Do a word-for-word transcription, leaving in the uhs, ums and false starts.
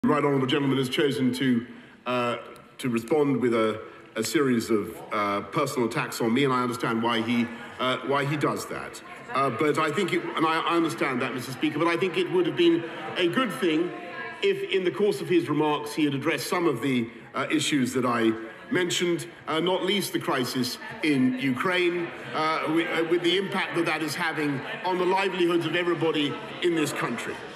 The right honourable gentleman has chosen to uh, to respond with a, a series of uh, personal attacks on me, and I understand why he uh, why he does that. Uh, but I think, it, and I, I understand that, Mister Speaker. But I think it would have been a good thing if, in the course of his remarks, he had addressed some of the uh, issues that I mentioned, uh, not least the crisis in Ukraine, uh, with, uh, with the impact that that is having on the livelihoods of everybody in this country.